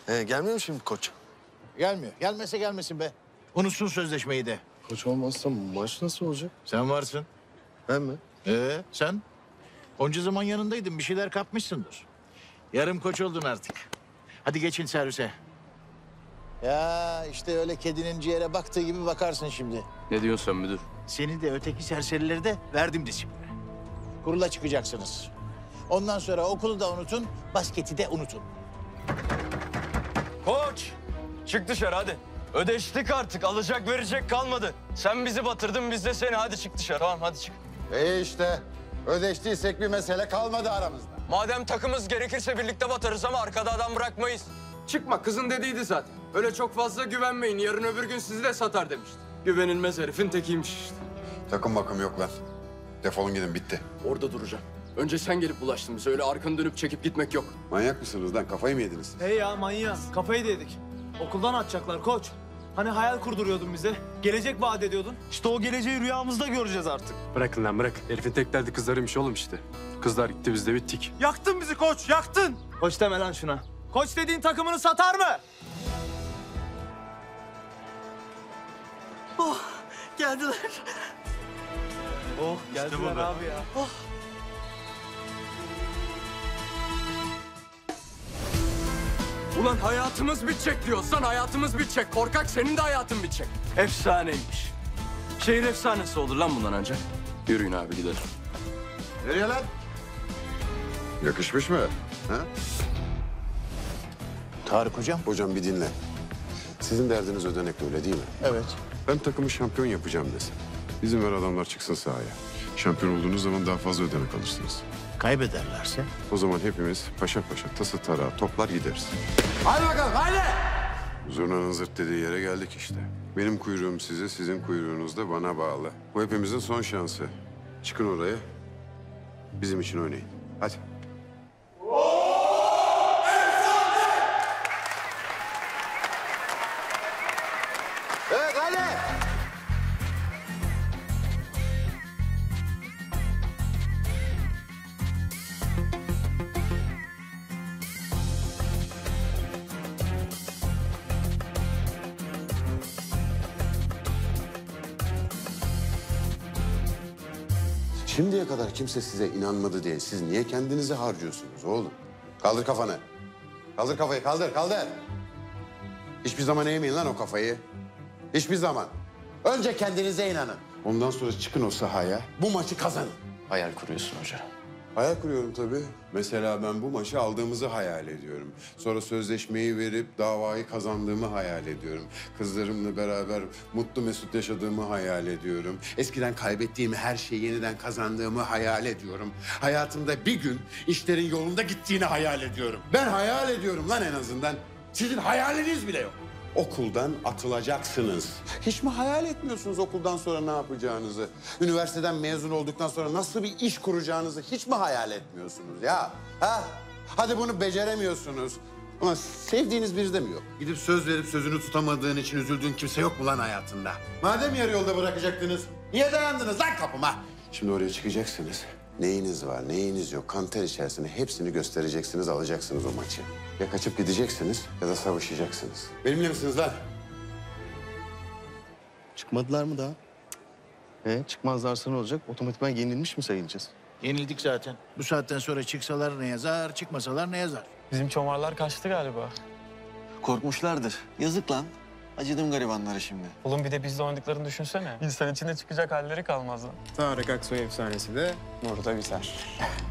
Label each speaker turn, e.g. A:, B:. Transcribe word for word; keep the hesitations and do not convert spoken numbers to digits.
A: Ee, gelmiyor mu şimdi koç?
B: Gelmiyor. Gelmese gelmesin be. Unutsun sözleşmeyi de.
A: Koç olmazsa maç nasıl olacak?
B: Sen varsın.
A: Ben mi?
B: Ee, sen? Onca zaman yanındaydın. Bir şeyler kapmışsındır. Yarım koç oldun artık. Hadi geçin servise. Ya işte öyle kedinin ciğere baktığı gibi bakarsın şimdi.
C: Ne diyorsun sen müdür?
B: Seni de öteki serserileri de verdim disipline. Kurula çıkacaksınız. Ondan sonra okulu da unutun, basketi de unutun.
D: Koç, çık dışarı hadi. Ödeştik artık, alacak verecek kalmadı. Sen bizi batırdın, biz de seni. Hadi çık dışarı, tamam hadi çık.
E: İyi işte. Ödeştiysek bir mesele kalmadı aramızda.
D: Madem takımız gerekirse birlikte batarız ama arkada adam bırakmayız.
C: Çıkma, kızın dediydi zaten. Öyle çok fazla güvenmeyin, yarın öbür gün sizi de satar demişti. Güvenilmez herifin tekiymiş işte.
E: Takım bakım yok lan. Defolun gidin, bitti.
C: Orada duracağım. Önce sen gelip bulaştın bize, öyle arkanı dönüp çekip gitmek yok.
E: Manyak mısınız lan? Kafayı mı yediniz?
F: Hey ya manyak. Kafayı da yedik. Okuldan atacaklar koç. Hani hayal kurduruyordun bize. Gelecek vaat ediyordun. İşte o geleceği rüyamızda göreceğiz artık.
G: Bırakın lan bırak. Herifin tek derdi kızlarıymış oğlum işte. Kızlar gitti biz de bittik.
F: Yaktın bizi koç, yaktın. Koç deme lan şuna. Koç dediğin takımını satar mı? Oh, geldiler. Oh, geldiler abi ya. Oh.
C: Ulan hayatımız bitecek diyorsan hayatımız bitecek. Korkak senin de hayatın bitecek. Efsaneymiş. Şehir efsanesi olur lan bundan ancak. Yürüyün abi gidelim.
E: Nereye lan? Yakışmış mı? Ha?
B: Tarık hocam.
E: Hocam bir dinle. Sizin derdiniz ödenekli, öyle değil mi?
B: Evet.
E: Ben takımı şampiyon yapacağım desin. İzin ver adamlar çıksın sahaya. Şampiyon olduğunuz zaman daha fazla ödenek alırsınız.
B: Kaybederlerse?
E: O zaman hepimiz paşa paşa tası tarağı toplar gideriz.
C: Hadi bakalım hadi.
E: Zurnanın zırt dediği yere geldik işte. Benim kuyruğum size, sizin kuyruğunuz da bana bağlı. Bu hepimizin son şansı. Çıkın oraya. Bizim için oynayın. Hadi.
B: Evet hadi.
E: Şimdiye kadar kimse size inanmadı diye siz niye kendinizi harcıyorsunuz oğlum? Kaldır kafanı. Kaldır kafayı, kaldır, kaldır. Hiçbir zaman eğmeyin lan o kafayı. Hiçbir zaman. Önce kendinize inanın. Ondan sonra çıkın o sahaya, bu maçı kazanın.
C: Hayal kuruyorsun hoca.
E: Hayal kuruyorum tabii. Mesela ben bu maçı aldığımızı hayal ediyorum. Sonra sözleşmeyi verip davayı kazandığımı hayal ediyorum. Kızlarımla beraber mutlu mesut yaşadığımı hayal ediyorum. Eskiden kaybettiğim her şeyi yeniden kazandığımı hayal ediyorum. Hayatımda bir gün işlerin yolunda gittiğini hayal ediyorum. Ben hayal ediyorum lan en azından. Sizin hayaliniz bile yok. Okuldan atılacaksınız. Hiç mi hayal etmiyorsunuz okuldan sonra ne yapacağınızı? Üniversiteden mezun olduktan sonra nasıl bir iş kuracağınızı hiç mi hayal etmiyorsunuz ya? Ha? Hadi bunu beceremiyorsunuz. Ama sevdiğiniz biri de mi yok? Gidip söz verip sözünü tutamadığın için üzüldüğün kimse yok mu lan hayatında? Madem yarı yolda bırakacaktınız, niye dayandınız lan kapıma? Şimdi oraya çıkacaksınız. Neyiniz var, neyiniz yok, kan ter içerisinde hepsini göstereceksiniz, alacaksınız o maçı. Ya kaçıp gideceksiniz ya da savaşacaksınız. Benimle misiniz lan?
A: Çıkmadılar mı daha? E, çıkmazlarsa ne olacak? Otomatikman yenilmiş mi sayılacağız?
B: Yenildik zaten. Bu saatten sonra çıksalar ne yazar, çıkmasalar ne yazar?
F: Bizim çomarlar kaçtı galiba.
A: Korkmuşlardır. Yazık lan. Acıdım garibanlara şimdi.
F: Oğlum bir de bizle oynadıklarını düşünsene. İnsan içine çıkacak halleri kalmaz lan.
G: Tarık Aksoy efsanesi de burada biter.